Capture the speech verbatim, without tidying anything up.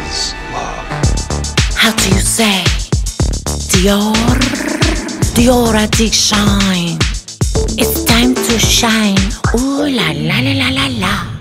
is love. How do you say? Dior, Dior addiction. It's time to shine. Ooh la la la la la la.